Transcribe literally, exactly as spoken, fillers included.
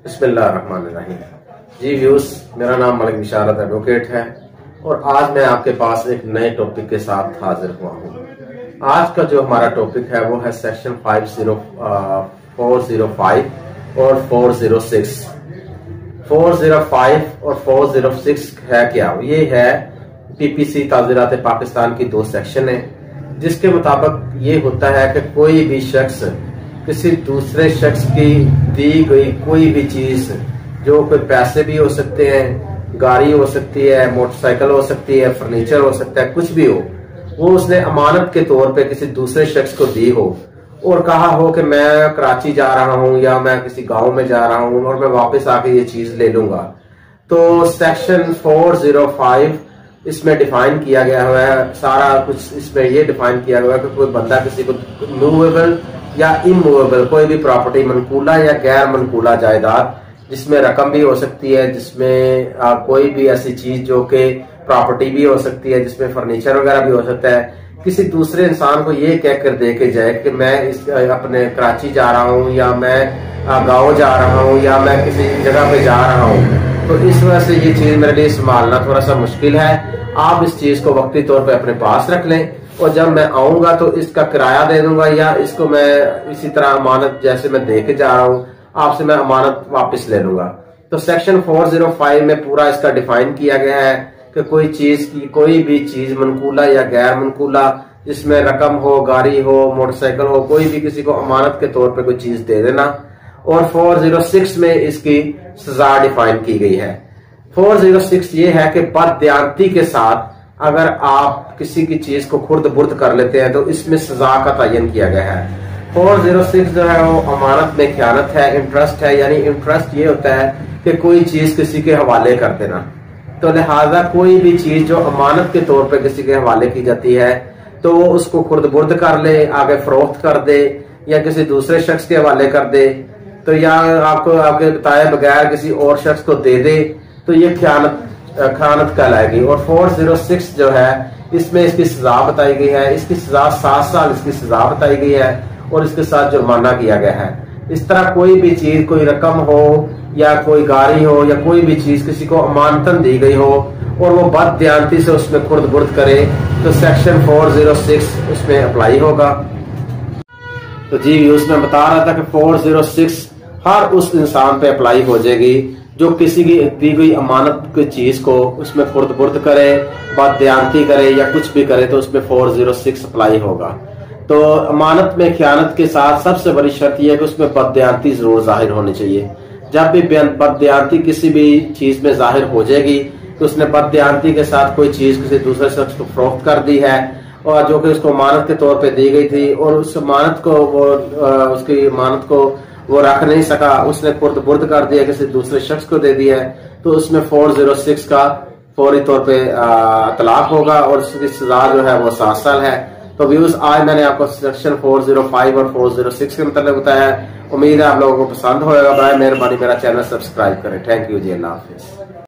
बिस्मिल्लाहिर्रहमानिर्रहीम। जी व्यूज, मेरा नाम मलिक बिशारत एडवोकेट है और आज मैं आपके पास एक नए टॉपिक के साथ हाजिर हुआ हूँ। आज का जो हमारा टॉपिक है वो है section five zero four zero five और four zero six. Four zero five और फोर जीरो सिक्स है क्या? ये है पीपीसी ताज़ीरात पाकिस्तान की दो सेक्शन है, जिसके मुताबिक ये होता है कि कोई भी शख्स किसी दूसरे शख्स की दी गई कोई भी चीज, जो कोई पैसे भी हो सकते हैं, गाड़ी हो सकती है, मोटरसाइकिल हो सकती है, फर्नीचर हो सकता है, कुछ भी हो, वो उसने अमानत के तौर पे किसी दूसरे शख्स को दी हो और कहा हो कि मैं कराची जा रहा हूं या मैं किसी गांव में जा रहा हूं और मैं वापस आके ये चीज ले लूंगा। तो सेक्शन फोर जीरो फाइव इसमें डिफाइन किया गया हुआ है, सारा कुछ इसमें ये डिफाइन किया गया है कि कोई बंदा किसी को मूवेबल या इमूवेबल कोई भी प्रॉपर्टी, मनकूला या गैर मनकूला जायदाद, जिसमें रकम भी हो सकती है, जिसमें आ, कोई भी ऐसी चीज जो कि प्रॉपर्टी भी हो सकती है, जिसमें फर्नीचर वगैरह भी हो सकता है, किसी दूसरे इंसान को ये कहकर दे के जाए कि मैं इस अपने कराची जा रहा हूँ या मैं गाँव जा रहा हूँ या मैं किसी जगह पे जा रहा हूँ, तो इस वजह से ये चीज मेरे लिए संभालना थोड़ा सा मुश्किल है। आप इस चीज को वक्ती तौर पे अपने पास रख लें और जब मैं आऊंगा तो इसका किराया दे दूंगा या इसको मैं इसी तरह अमानत जैसे मैं दे के जा रहा हूँ आपसे मैं अमानत वापस ले लूंगा। तो सेक्शन फोर जीरो फाइव में पूरा इसका डिफाइन किया गया है कि कोई चीज की कोई भी चीज मनकूला या गैर मनकूला, जिसमें रकम हो, गाड़ी हो, मोटरसाइकिल हो, कोई भी किसी को अमानत के तौर पे कोई चीज दे देना। और फोर जीरो सिक्स में इसकी सजा डिफाइन की गई है। फोर जीरो सिक्स ये है कि बददियानती के साथ अगर आप किसी की चीज को खुर्द बुर्द कर लेते हैं तो इसमें सजा का तयन किया गया है। फोर जीरो सिक्स जो है वो अमानत में ख्यानत है, इंटरेस्ट है, यानी इंटरेस्ट ये होता है कि कोई चीज किसी के हवाले कर देना। तो लिहाजा कोई भी चीज जो अमानत के तौर पे किसी के हवाले की जाती है तो वो उसको खुर्द बुर्द कर ले, आगे फरोख्त कर दे या किसी दूसरे शख्स के हवाले कर दे, तो या आपको आपके बताए बगैर किसी और शख्स को दे दे, तो ये ख्यानत खानत कहलाएगी। और फोर जीरो सिक्स जो है इसमें इसकी सजा बताई गई है, इसकी सजा सात साल इसकी सजा बताई गई है और इसके साथ जुर्माना किया गया है। इस तरह कोई भी चीज, कोई रकम हो या कोई गाड़ी हो या कोई भी चीज किसी को अमानतन दी गई हो और वो बददियानती से उसमें खुर्द बुर्द करे तो सेक्शन फोर जीरो सिक्स उसमें अप्लाई होगा। तो जी उसमें बता रहा था कि फोर जीरो सिक्स हर उस इंसान पे अप्लाई हो जाएगी जो किसी की दी गई अमानत की चीज को उसमें खुर्द बुर्द करे, बददियानती करे या कुछ भी करे तो उसमें फोर जीरो सिक्स अप्लाई होगा। तो अमानत में ख्यानत के साथ सबसे बड़ी शर्त यह है कि उसमें बददियानती जरूर जाहिर होनी चाहिए। जब भी बददियानती किसी भी चीज में जाहिर हो जाएगी तो उसने बददियानती के साथ कोई चीज किसी दूसरे शख्स को फरोख्त कर दी है और जो कि उसको अमानत के तौर पे दी गई थी और उस अमानत को वो उसकी अमानत को वो रख नहीं सका, उसने खुर्द बुर्द कर दिया, किसी दूसरे शख्स को दे दिया है, तो उसमें फोर जीरो सिक्स का फौरी तौर पे तलाक होगा और उसकी सजा जो है वो सात साल है। तो व्यूज, आज मैंने आपको सेक्शन फोर जीरो फाइव और फोर जीरो सिक्स के मतलब बताया है। उम्मीद है आप लोगों को पसंद होगा। भाई मेहरबानी मेरा चैनल सब्सक्राइब करें। थैंक यू जी, अल्लाह हाफिज।